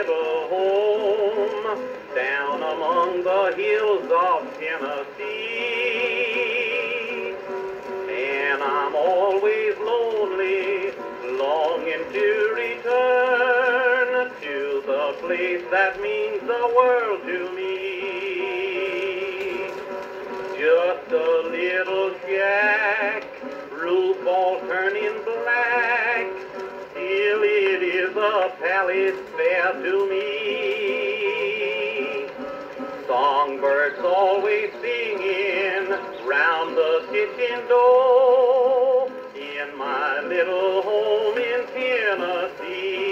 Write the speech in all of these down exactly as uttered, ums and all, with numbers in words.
little home down among the hills of Tennessee. And I'm always lonely, longing to return to the place that means the world to me. Just a little shack, roof all turning black, still it is a palace fair to me. Songbirds always singing round the kitchen door in my little home in Tennessee.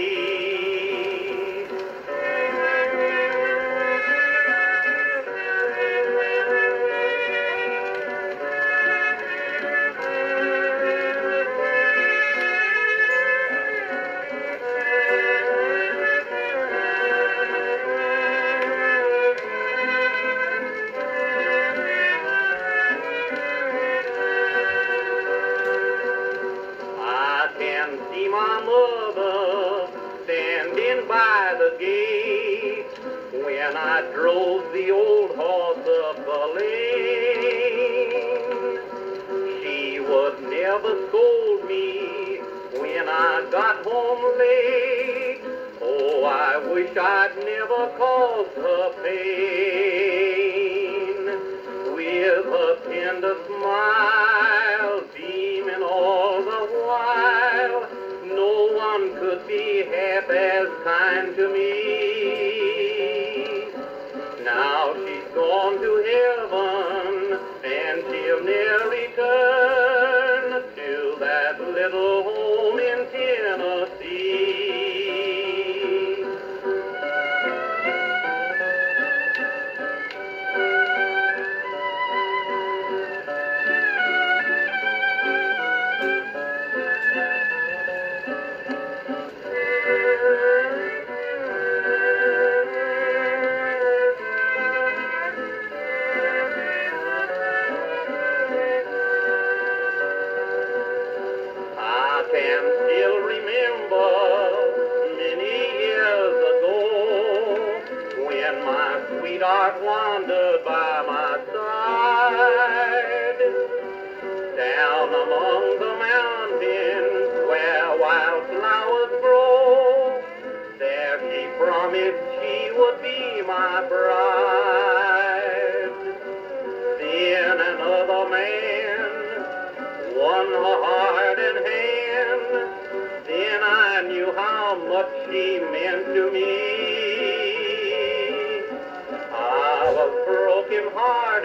By the gate when I drove the old horse up the lane. She would never scold me when I got home late. Oh, I wish I'd never caused her pain. With her tender smile beaming all the while, no one could be half as kind to me. Now she's gone to heaven, and she'll ne'er return to that little home in Tennessee. Sweetheart wandered by my side, down among the mountains where wild flowers grow. There she promised she would be my bride. Then another man won her heart and hand. Then I knew how much she meant to me. I was broken hearted